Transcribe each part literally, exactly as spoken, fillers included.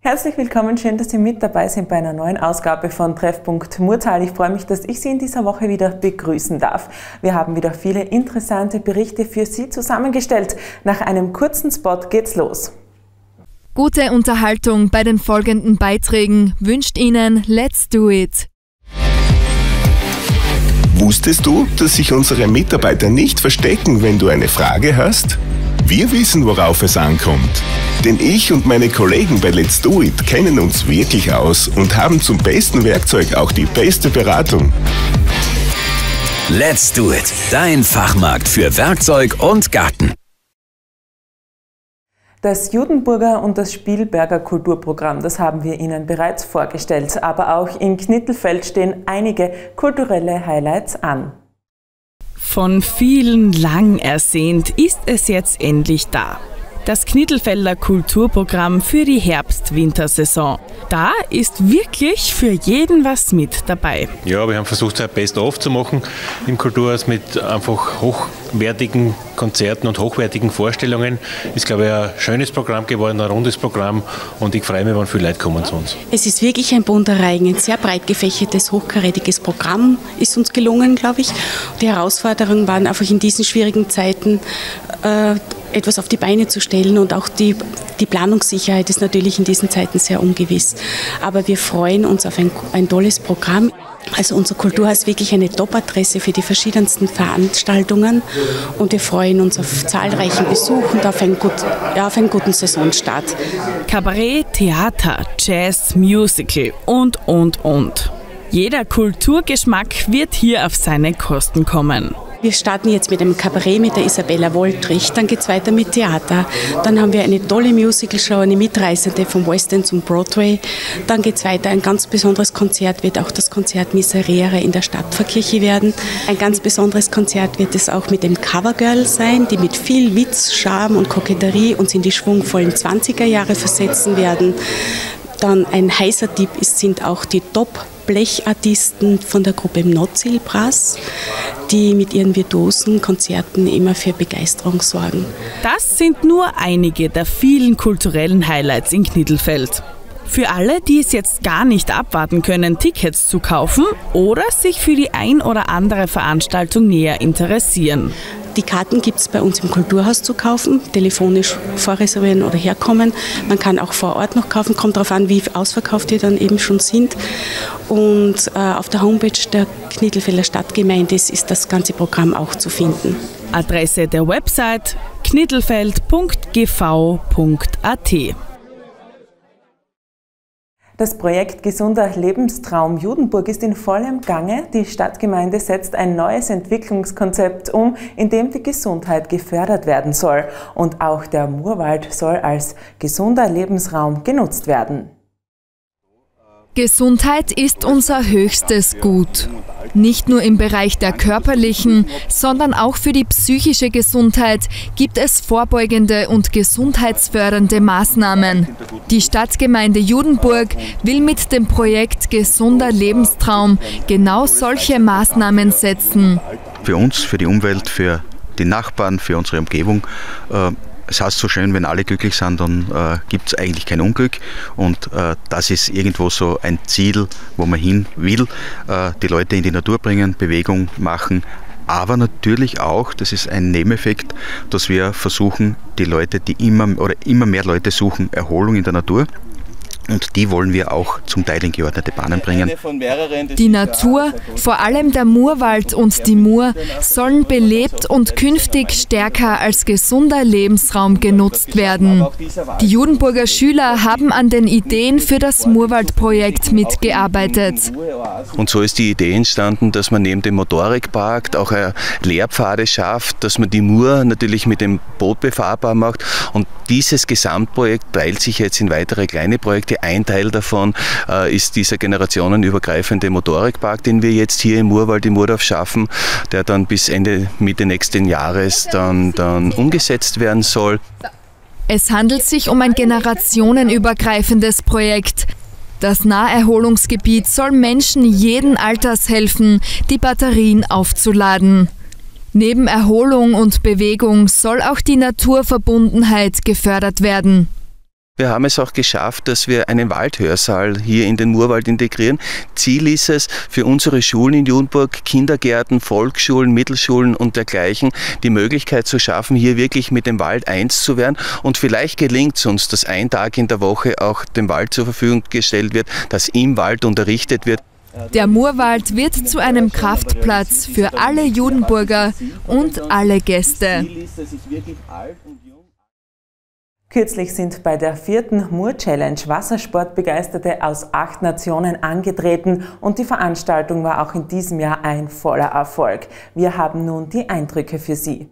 Herzlich willkommen, schön, dass Sie mit dabei sind bei einer neuen Ausgabe von Treffpunkt Murtal. Ich freue mich, dass ich Sie in dieser Woche wieder begrüßen darf. Wir haben wieder viele interessante Berichte für Sie zusammengestellt. Nach einem kurzen Spot geht's los. Gute Unterhaltung bei den folgenden Beiträgen wünscht Ihnen Let's Do It. Wusstest du, dass sich unsere Mitarbeiter nicht verstecken, wenn du eine Frage hast? Wir wissen, worauf es ankommt. Denn ich und meine Kollegen bei Let's Do It kennen uns wirklich aus und haben zum besten Werkzeug auch die beste Beratung. Let's Do It, dein Fachmarkt für Werkzeug und Garten. Das Judenburger und das Spielberger Kulturprogramm, das haben wir Ihnen bereits vorgestellt. Aber auch in Knittelfeld stehen einige kulturelle Highlights an. Von vielen lang ersehnt ist es jetzt endlich da. Das Knittelfelder Kulturprogramm für die Herbst-Wintersaison. Da ist wirklich für jeden was mit dabei. Ja, wir haben versucht, ein Best-of zu machen im Kulturhaus mit einfach hochwertigen Konzerten und hochwertigen Vorstellungen. Ist, glaube ich, ein schönes Programm geworden, ein rundes Programm und ich freue mich, wenn viele Leute kommen zu uns. Es ist wirklich ein bunter Reigen, ein sehr breit gefächertes, hochkarätiges Programm ist uns gelungen, glaube ich. Die Herausforderungen waren einfach in diesen schwierigen Zeiten, äh, etwas auf die Beine zu stellen und auch die, die Planungssicherheit ist natürlich in diesen Zeiten sehr ungewiss. Aber wir freuen uns auf ein, ein tolles Programm. Also unser Kulturhaus ist wirklich eine Top-Adresse für die verschiedensten Veranstaltungen und wir freuen uns auf zahlreichen Besuch und auf einen, gut, ja, auf einen guten Saisonstart. Kabarett, Theater, Jazz, Musical und, und, und. Jeder Kulturgeschmack wird hier auf seine Kosten kommen. Wir starten jetzt mit einem Kabarett mit der Isabella Woltrich, dann geht es weiter mit Theater, dann haben wir eine tolle Musicalshow, eine Mitreisende vom West End zum Broadway, dann geht es weiter, ein ganz besonderes Konzert wird auch das Konzert Miserere in der Stadtpfarrkirche werden. Ein ganz besonderes Konzert wird es auch mit dem Covergirl sein, die mit viel Witz, Charme und Koketterie uns in die schwungvollen zwanziger Jahre versetzen werden. Dann ein heißer Tipp ist, sind auch die Top-Blechartisten von der Gruppe Mnotzil Brass, die mit ihren virtuosen Konzerten immer für Begeisterung sorgen. Das sind nur einige der vielen kulturellen Highlights in Knittelfeld. Für alle, die es jetzt gar nicht abwarten können, Tickets zu kaufen oder sich für die ein oder andere Veranstaltung näher interessieren. Die Karten gibt es bei uns im Kulturhaus zu kaufen, telefonisch vorreservieren oder herkommen. Man kann auch vor Ort noch kaufen, kommt darauf an, wie ausverkauft die dann eben schon sind. Und äh, auf der Homepage der Knittelfelder Stadtgemeinde ist das ganze Programm auch zu finden. Adresse der Website knittelfeld punkt g v punkt a t. Das Projekt Gesunder Lebenstraum Judenburg ist in vollem Gange. Die Stadtgemeinde setzt ein neues Entwicklungskonzept um, in dem die Gesundheit gefördert werden soll. Und auch der Murwald soll als gesunder Lebensraum genutzt werden. Gesundheit ist unser höchstes Gut. Nicht nur im Bereich der körperlichen, sondern auch für die psychische Gesundheit gibt es vorbeugende und gesundheitsfördernde Maßnahmen. Die Stadtgemeinde Judenburg will mit dem Projekt Gesunder Lebenstraum genau solche Maßnahmen setzen. Für uns, für die Umwelt, für die Nachbarn, für unsere Umgebung. Äh Es heißt so schön, wenn alle glücklich sind, dann äh, gibt es eigentlich kein Unglück und äh, das ist irgendwo so ein Ziel, wo man hin will, äh, die Leute in die Natur bringen, Bewegung machen, aber natürlich auch, das ist ein Nebeneffekt, dass wir versuchen, die Leute, die immer oder immer mehr Leute suchen Erholung in der Natur. Und die wollen wir auch zum Teil in geordnete Bahnen bringen. Die Natur, vor allem der Murwald und die Mur, sollen belebt und künftig stärker als gesunder Lebensraum genutzt werden. Die Judenburger Schüler haben an den Ideen für das Murwaldprojekt mitgearbeitet. Und so ist die Idee entstanden, dass man neben dem Motorikpark auch Lehrpfade schafft, dass man die Mur natürlich mit dem Boot befahrbar macht. Und dieses Gesamtprojekt teilt sich jetzt in weitere kleine Projekte. Ein Teil davon äh, ist dieser generationenübergreifende Motorikpark, den wir jetzt hier im Murwald im Murdorf schaffen, der dann bis Ende, Mitte nächsten Jahres dann, dann umgesetzt werden soll. Es handelt sich um ein generationenübergreifendes Projekt. Das Naherholungsgebiet soll Menschen jeden Alters helfen, die Batterien aufzuladen. Neben Erholung und Bewegung soll auch die Naturverbundenheit gefördert werden. Wir haben es auch geschafft, dass wir einen Waldhörsaal hier in den Murwald integrieren. Ziel ist es, für unsere Schulen in Judenburg, Kindergärten, Volksschulen, Mittelschulen und dergleichen, die Möglichkeit zu schaffen, hier wirklich mit dem Wald eins zu werden. Und vielleicht gelingt es uns, dass ein Tag in der Woche auch dem Wald zur Verfügung gestellt wird, dass im Wald unterrichtet wird. Der Murwald wird zu einem Kraftplatz für alle Judenburger und alle Gäste. Kürzlich sind bei der vierten Mur-Challenge Wassersportbegeisterte aus acht Nationen angetreten und die Veranstaltung war auch in diesem Jahr ein voller Erfolg. Wir haben nun die Eindrücke für Sie.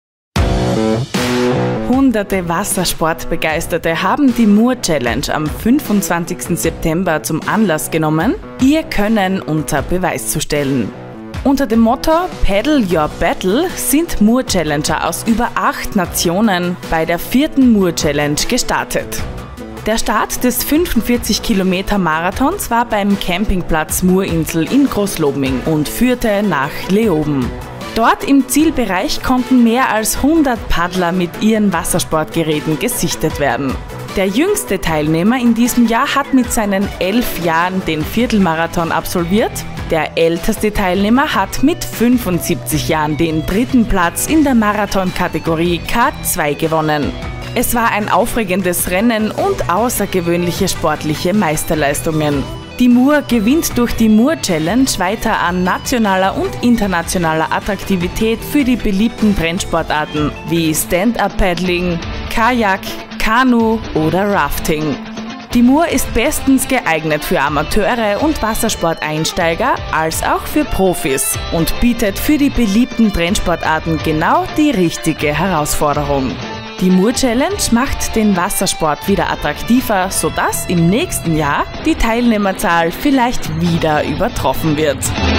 Hunderte Wassersportbegeisterte haben die Mur-Challenge am fünfundzwanzigsten September zum Anlass genommen, ihr Können unter Beweis zu stellen. Unter dem Motto Paddle Your Battle sind Mur-Challenger aus über acht Nationen bei der vierten Mur-Challenge gestartet. Der Start des fünfundvierzig Kilometer Marathons war beim Campingplatz Murinsel in Großlobming und führte nach Leoben. Dort im Zielbereich konnten mehr als hundert Paddler mit ihren Wassersportgeräten gesichtet werden. Der jüngste Teilnehmer in diesem Jahr hat mit seinen elf Jahren den Viertelmarathon absolviert. Der älteste Teilnehmer hat mit fünfundsiebzig Jahren den dritten Platz in der Marathon-Kategorie K zwei gewonnen. Es war ein aufregendes Rennen und außergewöhnliche sportliche Meisterleistungen. Die Mur gewinnt durch die Mur-Challenge weiter an nationaler und internationaler Attraktivität für die beliebten Trendsportarten wie Stand-Up-Paddling, Kajak, Kanu oder Rafting. Die Mur ist bestens geeignet für Amateure und Wassersporteinsteiger als auch für Profis und bietet für die beliebten Trendsportarten genau die richtige Herausforderung. Die Mur-Challenge macht den Wassersport wieder attraktiver, sodass im nächsten Jahr die Teilnehmerzahl vielleicht wieder übertroffen wird.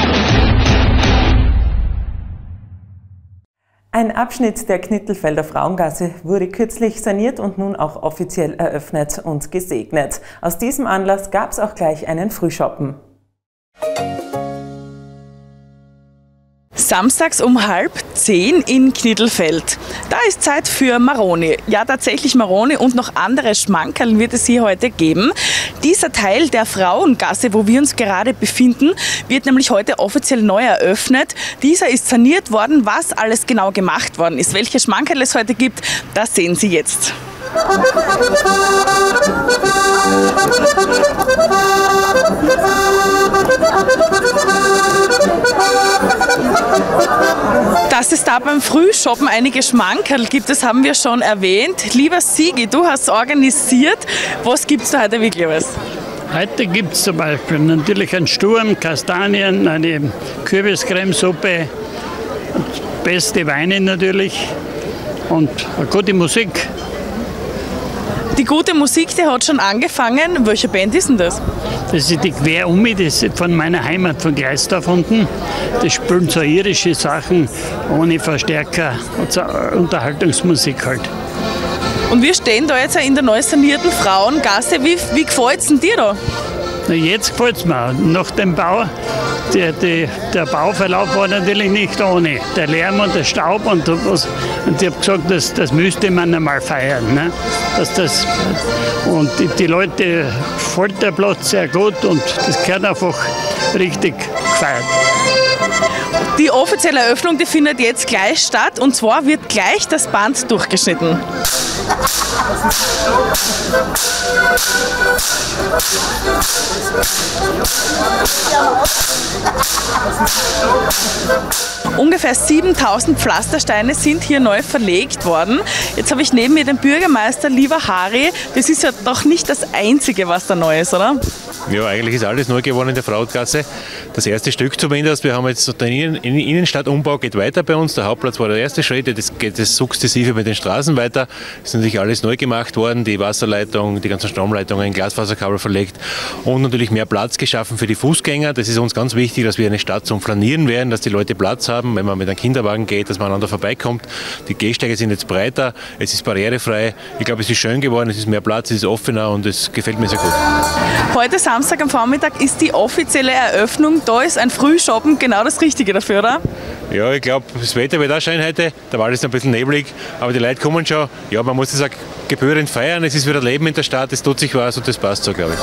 Ein Abschnitt der Knittelfelder Frauengasse wurde kürzlich saniert und nun auch offiziell eröffnet und gesegnet. Aus diesem Anlass gab es auch gleich einen Frühshoppen. Samstags um halb zehn in Knittelfeld. Da ist Zeit für Maroni. Ja, tatsächlich Maroni und noch andere Schmankerl wird es hier heute geben. Dieser Teil der Frauengasse, wo wir uns gerade befinden, wird nämlich heute offiziell neu eröffnet. Dieser ist saniert worden. Was alles genau gemacht worden ist, welche Schmankerl es heute gibt, das sehen Sie jetzt. Dass es da beim Frühshoppen einige Schmankerl gibt, das haben wir schon erwähnt. Lieber Sigi, du hast organisiert. Was gibt es da heute wirklich was? Heute gibt es zum Beispiel natürlich einen Sturm, Kastanien, eine Kürbiscremesuppe, beste Weine natürlich und eine gute Musik. Die gute Musik, die hat schon angefangen. Welche Band ist denn das? Das ist die Querumi, das ist von meiner Heimat, von Gleisdorf unten. Das spielen so irische Sachen ohne Verstärker und so Unterhaltungsmusik halt. Und wir stehen da jetzt in der neu sanierten Frauengasse. Wie, wie gefällt es denn dir da? Na, jetzt gefällt es mir. Nach dem Bau, der, der, der Bauverlauf war natürlich nicht ohne. Der Lärm und der Staub und was. Und ich habe gesagt, das, das müsste man einmal feiern. Ne? Dass das, und die, die Leute gefällt der Platz sehr gut und das gehört einfach richtig gefeiert. Die offizielle Eröffnung, die findet jetzt gleich statt und zwar wird gleich das Band durchgeschnitten. Ungefähr siebentausend Pflastersteine sind hier neu verlegt worden. Jetzt habe ich neben mir den Bürgermeister, lieber Harry. Das ist ja doch nicht das Einzige, was da neu ist, oder? Ja, eigentlich ist alles neu geworden in der Frauengasse. Das erste Stück zumindest. Wir haben jetzt den Innenstadtumbau geht weiter bei uns. Der Hauptplatz war der erste Schritt. Jetzt geht es sukzessive mit den Straßen weiter. Es ist natürlich alles neu gemacht worden. Die Wasserleitung, die ganzen Stromleitungen, Glasfaserkabel verlegt und natürlich mehr Platz geschaffen für die Fußgänger. Das ist uns ganz wichtig, dass wir eine Stadt zum Flanieren werden, dass die Leute Platz haben, wenn man mit einem Kinderwagen geht, dass man aneinander vorbeikommt. Die Gehsteige sind jetzt breiter, es ist barrierefrei. Ich glaube, es ist schön geworden, es ist mehr Platz, es ist offener und es gefällt mir sehr gut. Heute Samstag am Vormittag ist die offizielle Eröffnung. Da ist ein Frühshoppen genau das Richtige dafür, oder? Ja, ich glaube, das Wetter wird auch schön heute. Der Wald ist ein bisschen neblig, aber die Leute kommen schon. Ja, man muss das auch gebührend feiern. Es ist wieder Leben in der Stadt, es tut sich was und das passt so, glaube ich.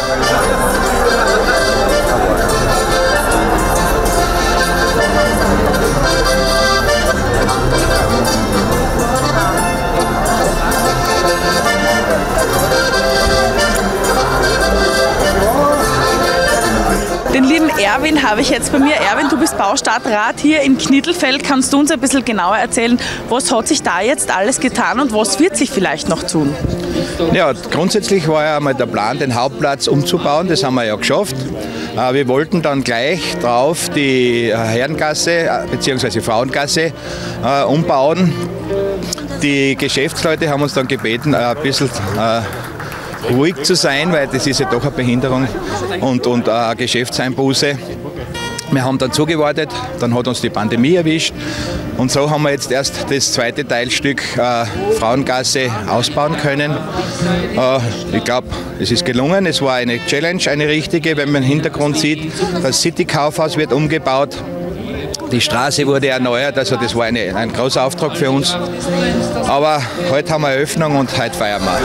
Den lieben Erwin habe ich jetzt bei mir. Erwin, du bist Baustadtrat hier in Knittelfeld. Kannst du uns ein bisschen genauer erzählen, was hat sich da jetzt alles getan und was wird sich vielleicht noch tun? Ja, grundsätzlich war ja einmal der Plan, den Hauptplatz umzubauen. Das haben wir ja geschafft. Wir wollten dann gleich drauf die Herrengasse bzw. Frauengasse umbauen. Die Geschäftsleute haben uns dann gebeten, ein bisschen ruhig zu sein, weil das ist ja doch eine Behinderung und, und eine Geschäftseinbuße. Wir haben dann zugewartet, dann hat uns die Pandemie erwischt und so haben wir jetzt erst das zweite Teilstück äh, Frauengasse ausbauen können. Äh, ich glaube, es ist gelungen, es war eine Challenge, eine richtige, wenn man im Hintergrund sieht, das City-Kaufhaus wird umgebaut. Die Straße wurde erneuert, also das war eine, ein großer Auftrag für uns. Aber heute haben wir Eröffnung und heute feiern wir.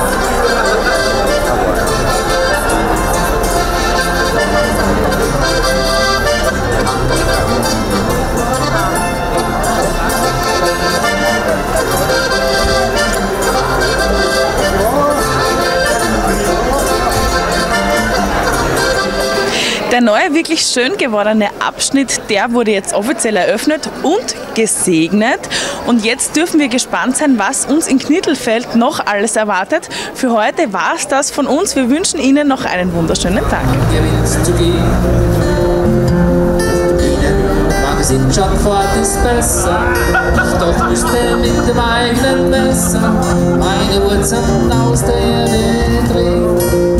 Der neue, wirklich schön gewordene Abschnitt, der wurde jetzt offiziell eröffnet und gesegnet. Und jetzt dürfen wir gespannt sein, was uns in Knittelfeld noch alles erwartet. Für heute war es das von uns. Wir wünschen Ihnen noch einen wunderschönen Tag. Sind schon fort, ist besser, ich doch müsste mit dem eigenen Messer meine Wurzeln aus der Erde drehen.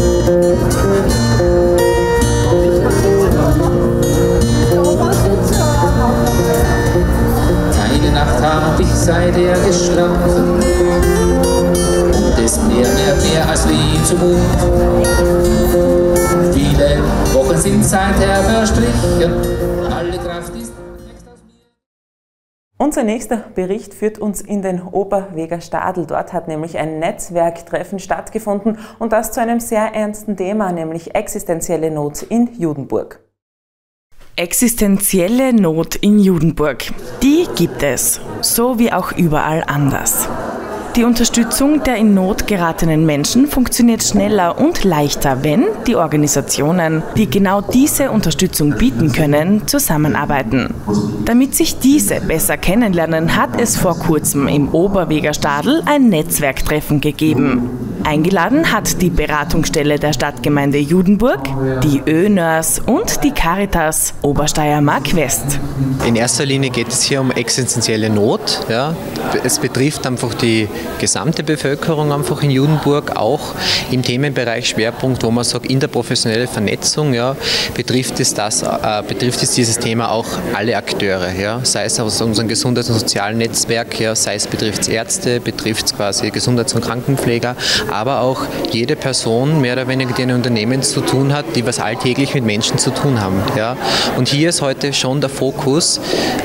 Keine Nacht hab ich seither geschlafen und es mehr, mehr, mehr als wie zumut. Viele Wochen sind seither verstrichen, alle Kraft ist. Unser nächster Bericht führt uns in den Oberweger Stadl. Dort hat nämlich ein Netzwerktreffen stattgefunden und das zu einem sehr ernsten Thema, nämlich existenzielle Not in Judenburg. Existenzielle Not in Judenburg, die gibt es, so wie auch überall anders. Die Unterstützung der in Not geratenen Menschen funktioniert schneller und leichter, wenn die Organisationen, die genau diese Unterstützung bieten können, zusammenarbeiten. Damit sich diese besser kennenlernen, hat es vor kurzem im Oberweger Stadl ein Netzwerktreffen gegeben. Eingeladen hat die Beratungsstelle der Stadtgemeinde Judenburg, die ÖNÖRS und die Caritas Obersteiermark West. In erster Linie geht es hier um existenzielle Not. Ja. Es betrifft einfach die gesamte Bevölkerung einfach in Judenburg, auch im Themenbereich Schwerpunkt, wo man sagt, interprofessionelle Vernetzung, ja, betrifft es das, äh, betrifft es dieses Thema auch alle Akteure, ja, sei es aus unserem Gesundheits- und sozialen Netzwerk, ja, sei es betrifft es Ärzte, betrifft es quasi Gesundheits- und Krankenpfleger, aber auch jede Person, mehr oder weniger, die ein Unternehmen zu tun hat, die was alltäglich mit Menschen zu tun haben. Ja. Und hier ist heute schon der Fokus,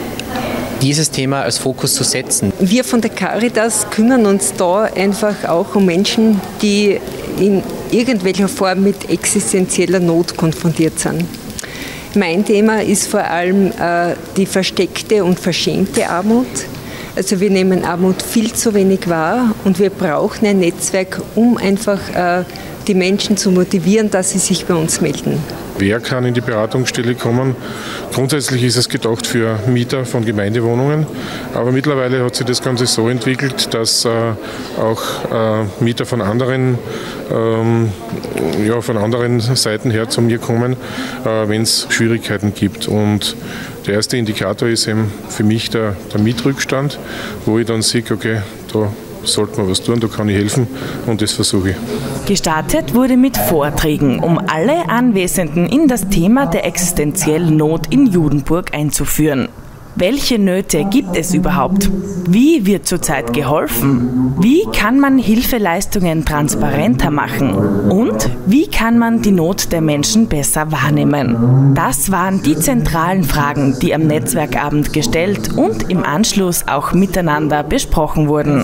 dieses Thema als Fokus zu setzen. Wir von der Caritas kümmern uns da einfach auch um Menschen, die in irgendwelcher Form mit existenzieller Not konfrontiert sind. Mein Thema ist vor allem äh, die versteckte und verschämte Armut. Also wir nehmen Armut viel zu wenig wahr und wir brauchen ein Netzwerk, um einfach äh, die Menschen zu motivieren, dass sie sich bei uns melden. Wer kann in die Beratungsstelle kommen? Grundsätzlich ist es gedacht für Mieter von Gemeindewohnungen, aber mittlerweile hat sich das Ganze so entwickelt, dass äh, auch äh, Mieter von anderen, ähm, ja, von anderen Seiten her zu mir kommen, äh, wenn es Schwierigkeiten gibt. Und der erste Indikator ist eben für mich der, der Mietrückstand, wo ich dann sehe, okay, da sollte man was tun, da kann ich helfen und das versuche ich. Gestartet wurde mit Vorträgen, um alle Anwesenden in das Thema der existenziellen Not in Judenburg einzuführen. Welche Nöte gibt es überhaupt? Wie wird zurzeit geholfen? Wie kann man Hilfeleistungen transparenter machen? Und wie kann man die Not der Menschen besser wahrnehmen? Das waren die zentralen Fragen, die am Netzwerkabend gestellt und im Anschluss auch miteinander besprochen wurden.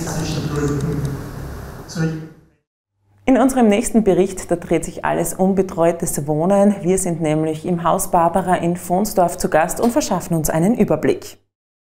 In unserem nächsten Bericht, da dreht sich alles um betreutes Wohnen. Wir sind nämlich im Haus Barbara in Vonsdorf zu Gast und verschaffen uns einen Überblick.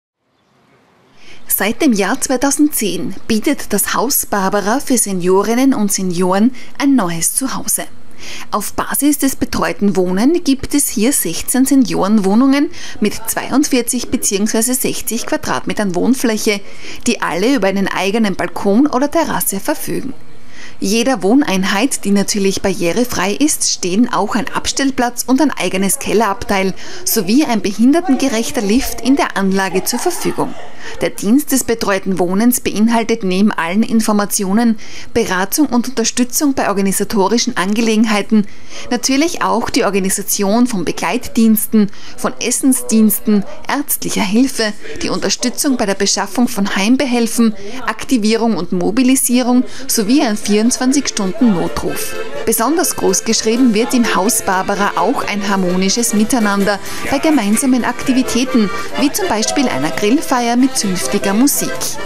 Seit dem Jahr zweitausendzehn bietet das Haus Barbara für Seniorinnen und Senioren ein neues Zuhause. Auf Basis des betreuten Wohnen gibt es hier sechzehn Seniorenwohnungen mit zweiundvierzig bzw. sechzig Quadratmetern Wohnfläche, die alle über einen eigenen Balkon oder Terrasse verfügen. Jeder Wohneinheit, die natürlich barrierefrei ist, stehen auch ein Abstellplatz und ein eigenes Kellerabteil sowie ein behindertengerechter Lift in der Anlage zur Verfügung. Der Dienst des betreuten Wohnens beinhaltet neben allen Informationen, Beratung und Unterstützung bei organisatorischen Angelegenheiten natürlich auch die Organisation von Begleitdiensten, von Essensdiensten, ärztlicher Hilfe, die Unterstützung bei der Beschaffung von Heimbehelfen, Aktivierung und Mobilisierung sowie ein vierundzwanzig-Stunden-Notruf. Besonders groß geschrieben wird im Haus Barbara auch ein harmonisches Miteinander bei gemeinsamen Aktivitäten, wie zum Beispiel einer Grillfeier mit zünftiger Musik.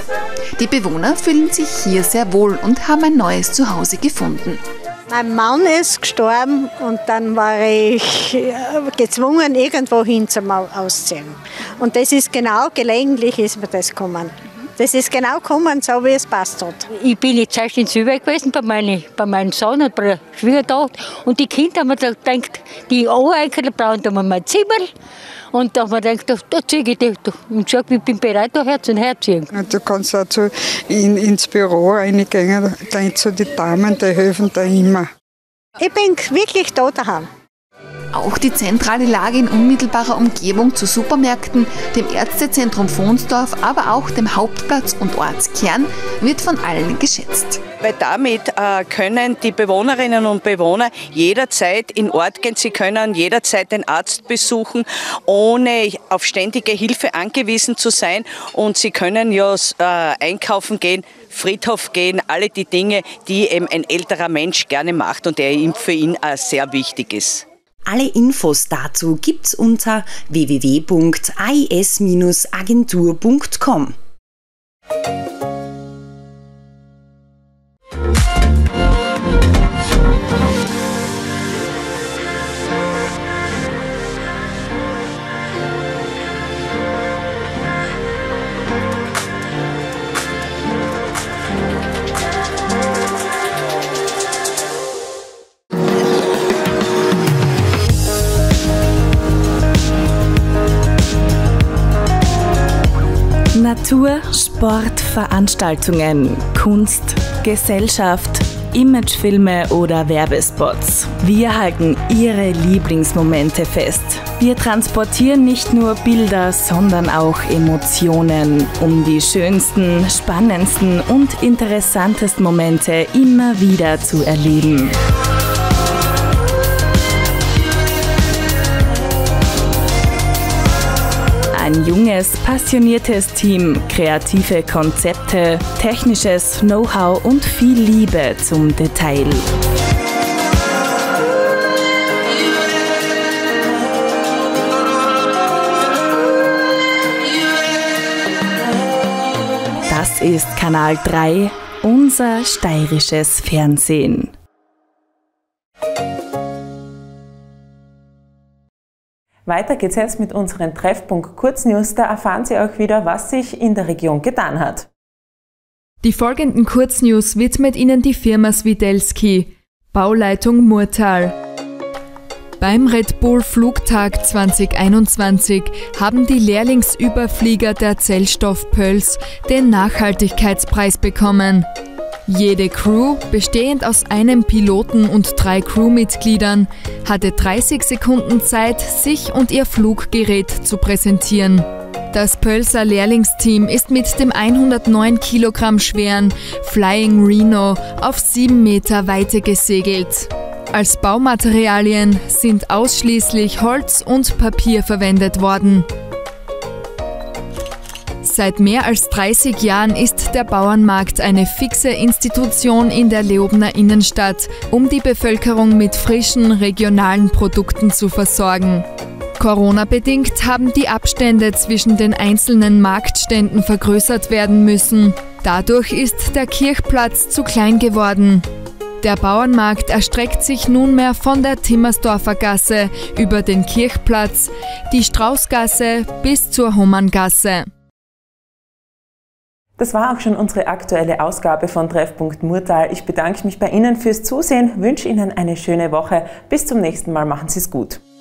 Die Bewohner fühlen sich hier sehr wohl und haben ein neues Zuhause gefunden. Mein Mann ist gestorben und dann war ich gezwungen, irgendwo hin zum Ausziehen. Und das ist genau, gelegentlich ist mir das gekommen. Das ist genau gekommen, so wie es passt hat. Ich bin jetzt erst in Zürich gewesen bei, meine, bei meinem Sohn und bei der Schwiegertochter. Und die Kinder haben mir gedacht, die Anreicher brauchen da mal mein Zimmer. Und da haben wir gedacht, da, da ziehe ich dich. Und gesagt, ich bin bereit, da her zu herziehen. Du kannst auch zu, in, ins Büro reingehen, dann zu den Damen, die helfen da immer. Ich bin wirklich da daheim. Auch die zentrale Lage in unmittelbarer Umgebung zu Supermärkten, dem Ärztezentrum Vonsdorf, aber auch dem Hauptplatz und Ortskern wird von allen geschätzt. Weil damit äh, können die Bewohnerinnen und Bewohner jederzeit in Ort gehen, sie können jederzeit den Arzt besuchen, ohne auf ständige Hilfe angewiesen zu sein, und sie können ja äh, einkaufen gehen, Friedhof gehen, alle die Dinge, die eben ein älterer Mensch gerne macht und der für ihn äh, sehr wichtig ist. Alle Infos dazu gibt's unter w w w punkt a i s Bindestrich agentur punkt com. Natur, Sport, Veranstaltungen, Kunst, Gesellschaft, Imagefilme oder Werbespots. Wir halten Ihre Lieblingsmomente fest. Wir transportieren nicht nur Bilder, sondern auch Emotionen, um die schönsten, spannendsten und interessantesten Momente immer wieder zu erleben. Ein junges, passioniertes Team, kreative Konzepte, technisches Know-how und viel Liebe zum Detail. Das ist Kanal drei, unser steirisches Fernsehen. Weiter geht's jetzt mit unseren Treffpunkt Kurznews. Da erfahren Sie auch wieder, was sich in der Region getan hat. Die folgenden Kurznews widmet Ihnen die Firma Swidelski, Bauleitung Murtal. Beim Red Bull Flugtag zwanzig einundzwanzig haben die Lehrlingsüberflieger der Zellstoff Pöls den Nachhaltigkeitspreis bekommen. Jede Crew, bestehend aus einem Piloten und drei Crewmitgliedern, hatte dreißig Sekunden Zeit, sich und ihr Fluggerät zu präsentieren. Das Pölser Lehrlingsteam ist mit dem hundertneun Kilogramm schweren Flying Rhino auf sieben Meter Weite gesegelt. Als Baumaterialien sind ausschließlich Holz und Papier verwendet worden. Seit mehr als dreißig Jahren ist der Bauernmarkt eine fixe Institution in der Leobener Innenstadt, um die Bevölkerung mit frischen, regionalen Produkten zu versorgen. Corona-bedingt haben die Abstände zwischen den einzelnen Marktständen vergrößert werden müssen. Dadurch ist der Kirchplatz zu klein geworden. Der Bauernmarkt erstreckt sich nunmehr von der Timmersdorfer Gasse über den Kirchplatz, die Straußgasse bis zur Hommanngasse. Das war auch schon unsere aktuelle Ausgabe von Treffpunkt Murtal. Ich bedanke mich bei Ihnen fürs Zusehen, wünsche Ihnen eine schöne Woche. Bis zum nächsten Mal, machen Sie es gut.